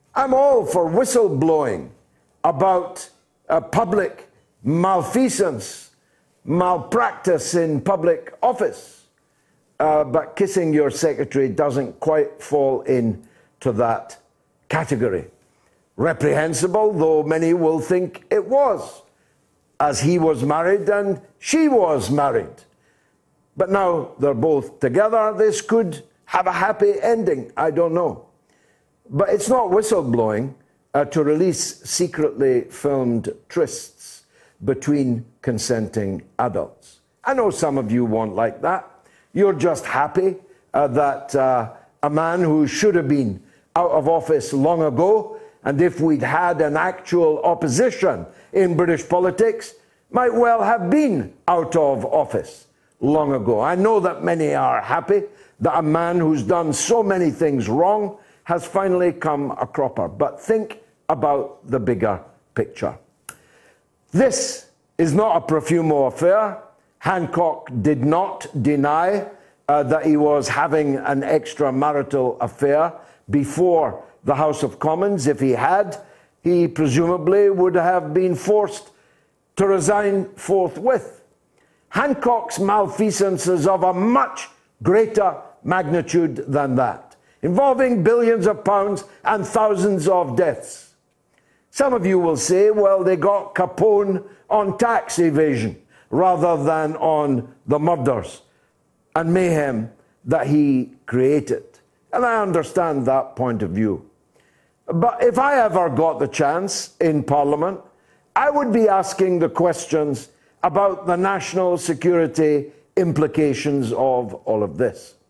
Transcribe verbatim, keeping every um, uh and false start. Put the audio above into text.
I'm all for whistleblowing about uh, public malfeasance, malpractice in public office. Uh, but kissing your secretary doesn't quite fall into that category. Reprehensible, though many will think it was, as he was married and she was married. But now they're both together. This could have a happy ending, I don't know. But it's not whistleblowing uh, to release secretly filmed trysts between consenting adults. I know some of you won't like that. You're just happy uh, that uh, a man who should have been out of office long ago, and if we'd had an actual opposition in British politics, might well have been out of office long ago. I know that many are happy that a man who's done so many things wrong has finally come a cropper. But think about the bigger picture. This is not a Profumo affair. Hancock did not deny uh, that he was having an extramarital affair before the House of Commons. If he had, he presumably would have been forced to resign forthwith. Hancock's malfeasance is of a much greater magnitude than that, involving billions of pounds and thousands of deaths. Some of you will say, well, they got Capone on tax evasion rather than on the murders and mayhem that he created. And I understand that point of view. But if I ever got the chance in Parliament, I would be asking the questions about the national security implications of all of this.